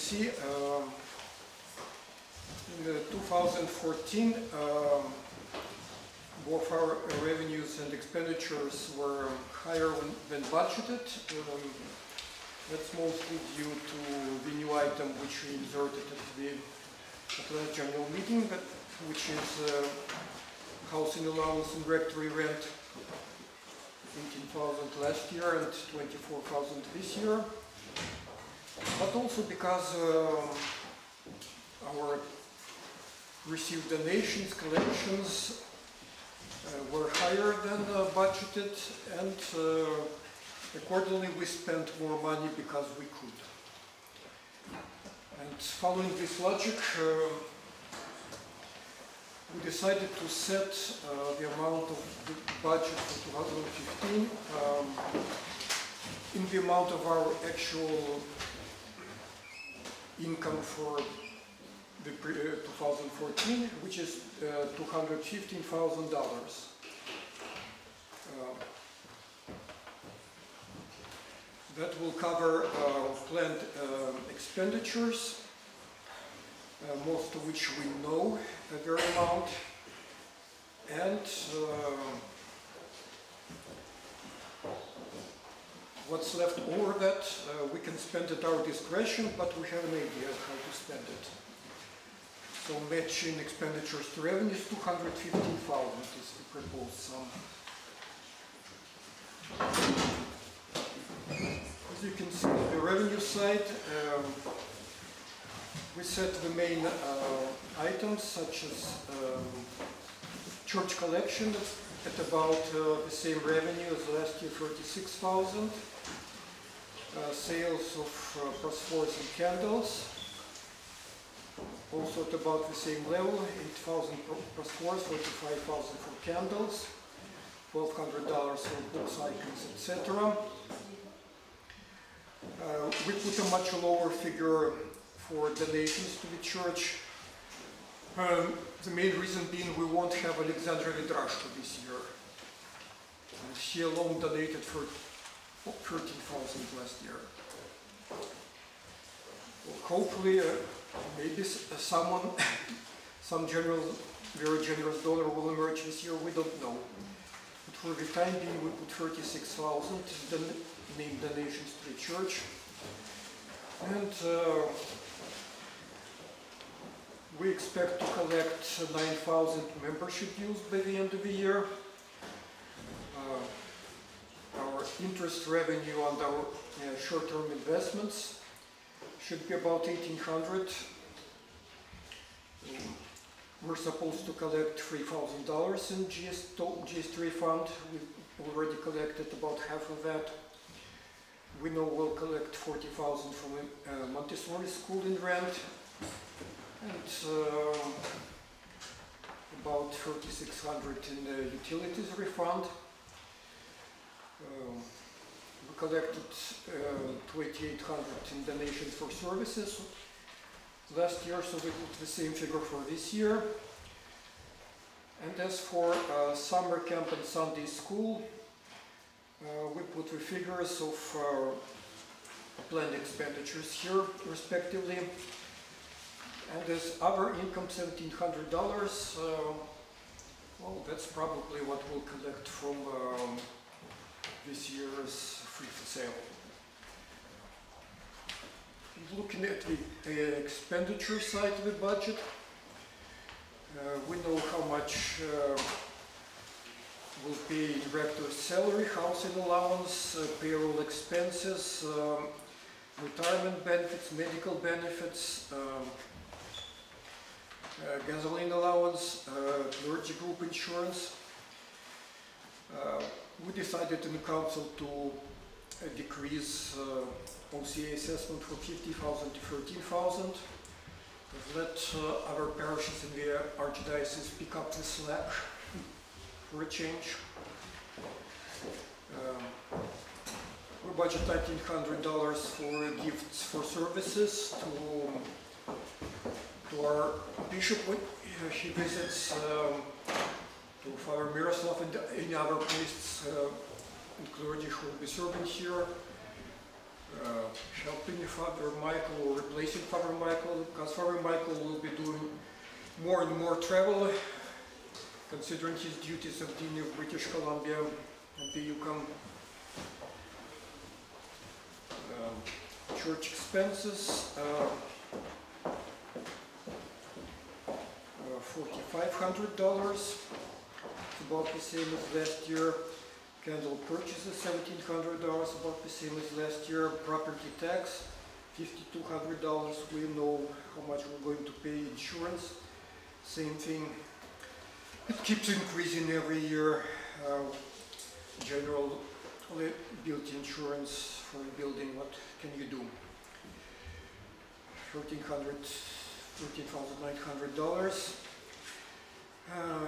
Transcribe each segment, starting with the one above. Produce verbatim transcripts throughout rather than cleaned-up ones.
see, um, in two thousand fourteen, um, both our revenues and expenditures were higher than budgeted. Um, that's mostly due to the new item which we inserted at the, at the general meeting, that, which is uh, housing allowance and rectory rent. eighteen thousand last year and twenty-four thousand this year. But also because uh, our received donations, collections uh, were higher than uh, budgeted, and uh, accordingly we spent more money because we could. And following this logic, uh, we decided to set uh, the amount of the budget for two thousand fifteen um, in the amount of our actual income for the pre uh, two thousand fourteen, which is uh, two hundred fifteen thousand dollars. Uh, that will cover uh, planned uh, expenditures, uh, most of which we know their amount, and uh, what's left over that uh, we can spend at our discretion, but we have an idea of how to spend it. So matching expenditures to revenues, two hundred fifteen thousand is the proposed sum. As you can see on the revenue side, um, we set the main uh, items such as um, church collection at about uh, the same revenue as last year, thirty-six thousand. Uh, sales of uh, phosphors and candles, also at about the same level, eight thousand phosphors, forty-five thousand for candles, twelve hundred dollars for books, icons, et cetera. Uh, we put a much lower figure for donations to the church. Um, the main reason being we won't have Alexandra Vidrashko this year. And she alone donated for thirteen thousand last year. Well, hopefully, uh, maybe someone, some general, very generous donor will emerge this year. We don't know. But for the time being, we put thirty-six thousand named donations to the church, and uh, we expect to collect nine thousand membership dues by the end of the year. Uh, our interest revenue on our uh, short-term investments should be about eighteen hundred. Um, we're supposed to collect three thousand dollars in G S T refund. We've already collected about half of that. We know we'll collect forty thousand from uh, Montessori school in rent, and uh, about thirty-six hundred in the utilities refund. Uh, we collected uh, twenty-eight hundred in donations for services last year, so we put the same figure for this year. And as for uh, summer camp and Sunday school, uh, we put the figures of uh, planned expenditures here, respectively. And as other income, seventeen hundred dollars, uh, well, that's probably what we'll collect from um, this year's free for sale. Looking at the uh, expenditure side of the budget, uh, we know how much uh, will pay in rector's salary, housing allowance, uh, payroll expenses, um, retirement benefits, medical benefits, um, uh, gasoline allowance, uh, clergy group insurance. Uh, we decided in the council to uh, decrease uh, O C A assessment from fifty thousand to thirteen thousand. We've let uh, other parishes in the archdiocese pick up the slack for a change. Um, we budget nineteen hundred dollars for gifts for services to, to our bishop when he visits, um, to Father Miroslav and any other priests uh, and clergy who will be serving here. uh, helping Father Michael or replacing Father Michael, because Father Michael will be doing more and more travel, considering his duties of Dean of British Columbia and the Yukon. Um, church expenses, uh, uh, forty-five hundred dollars, about the same as last year. Candle purchases, seventeen hundred dollars, about the same as last year. Property tax, fifty-two hundred dollars. We know how much we're going to pay. Insurance, same thing. It keeps increasing every year. Uh, general liability insurance for a building, what can you do? thirteen hundred, thirteen thousand nine hundred dollars. Uh,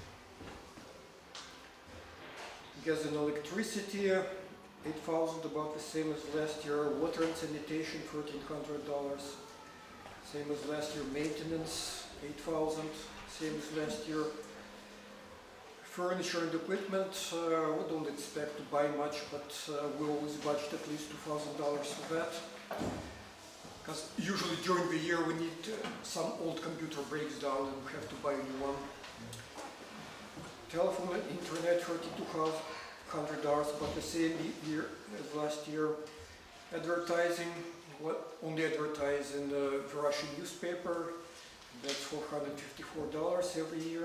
gas and electricity, eight thousand, about the same as last year. Water and sanitation, thirteen hundred dollars, same as last year. Maintenance, eight thousand, same as last year. Furniture and equipment, uh, we don't expect to buy much, but uh, we always budget at least two thousand dollars for that. Because usually during the year we need uh, some old computer breaks down and we have to buy a new one. Telephone and internet, thirty-two hundred dollars, about the same year as last year. Advertising, what only advertise in the Russian newspaper, that's four hundred fifty-four dollars every year.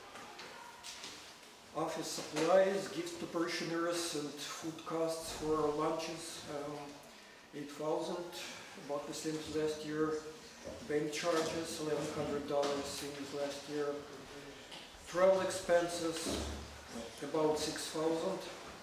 Office supplies, gifts to parishioners and food costs for our lunches, um, eight thousand dollars, about the same as last year. Bank charges, eleven hundred dollars, same as last year. Travel expenses, about six thousand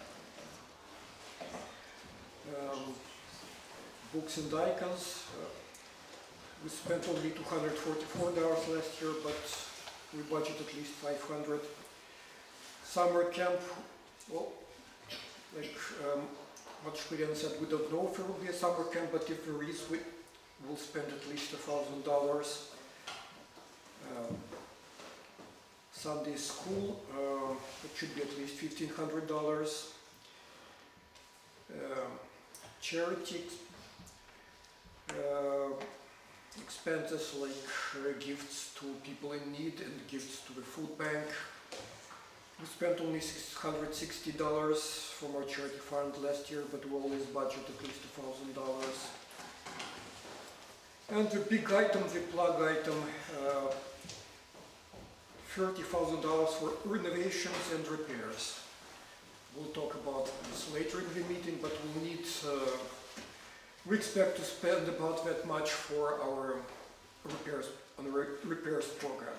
dollars. Um, books and icons, uh, we spent only two hundred forty-four dollars last year, but we budget at least five hundred dollars. Summer camp, well, like um, what Shkurian said, we don't know if there will be a summer camp, but if there is, we will spend at least a thousand dollars. Sunday school, uh, it should be at least fifteen hundred dollars. Uh, charity uh, expenses like uh, gifts to people in need and gifts to the food bank. We spent only six hundred sixty dollars from our charity fund last year, but we always budget at least one thousand dollars. And the big item, the plug item, uh, thirty thousand dollars for renovations and repairs. We'll talk about this later in the meeting, but we'll need, uh, we expect to spend about that much for our repairs, on the re repairs program.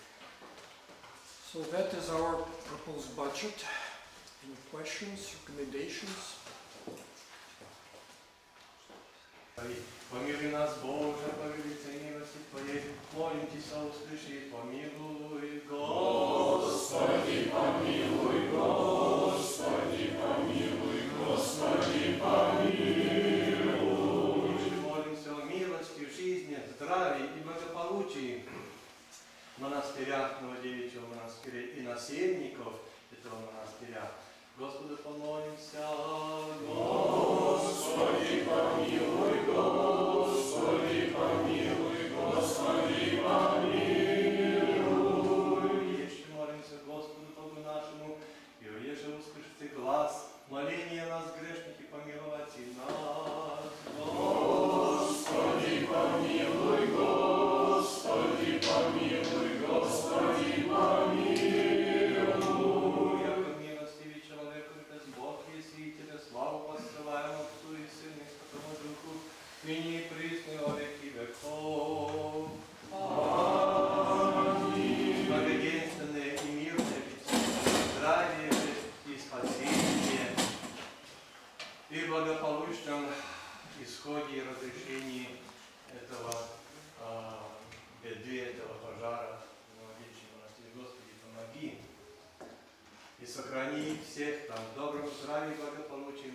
So that is our proposed budget. Any questions, recommendations? Помилуй нас, Боже, по великой милости Твоей, молим Тебя, услыши, помилуй, Господи, помилуй, Господи, помилуй, Господи, помилуй. Молимся о милости в жизни, здравии и благополучии монастыря, Новодевичьего монастыря и насельников этого монастыря. Господу помолимся. Господи, помилуй, Господи, помилуй, Господи, помилуй. Еще молимся Господу Богу нашему, и еже услышит и глаз, моление нас, грешники, помиловать и нас. Господи, помилуй, Господи, помилуй, Господи, помилуй. Славу посылаем Отцу и Сыну и Святому Духу, ныне и присно во веки веков. Аминь. Благоденственное и мирное, здравие и спасение, и благополучном исходе и разрешении этого а, беды, этого пожара в Новодевичьем монастыре. Господи, помоги. И сохрани всех там в добром здравии и благополучии